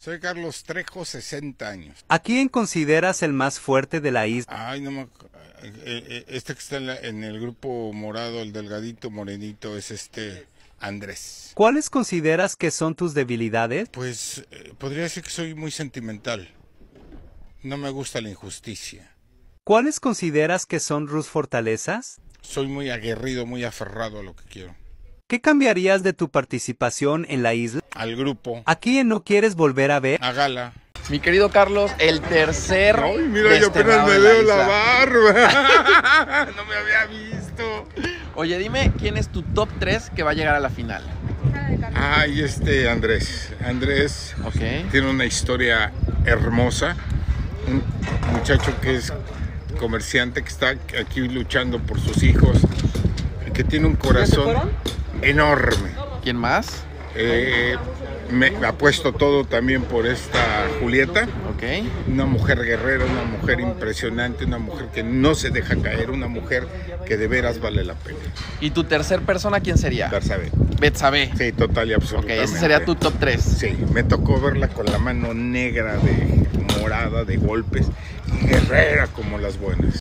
Soy Carlos Trejo, 60 años. ¿A quién consideras el más fuerte de la isla? Ay, no me... Este que está en el grupo morado, el delgadito morenito, es Andrés. ¿Cuáles consideras que son tus debilidades? Pues podría decir que soy muy sentimental. No me gusta la injusticia. ¿Cuáles consideras que son tus fortalezas? Soy muy aguerrido, muy aferrado a lo que quiero. ¿Qué cambiarías de tu participación en la isla? Al grupo. ¿A quién no quieres volver a ver? A Gala. Mi querido Carlos, el tercer. Ay, mira, yo apenas me veo la barba. No me había visto. Oye, dime, ¿quién es tu top 3 que va a llegar a la final? Ay, Andrés. Andrés Ok. tiene una historia hermosa. Un muchacho que es comerciante, que está aquí luchando por sus hijos, que tiene un corazón enorme. ¿Quién más? Me apuesto todo también por esta Julieta. Ok. Una mujer guerrera, una mujer impresionante, una mujer que no se deja caer, una mujer que de veras vale la pena. ¿Y tu tercer persona quién sería? Betsabe. Betsabe. Sí, total y Ok, absolutamente. ese sería tu top 3. Sí, me tocó verla con la mano negra, de morada, de golpes, y guerrera como las buenas.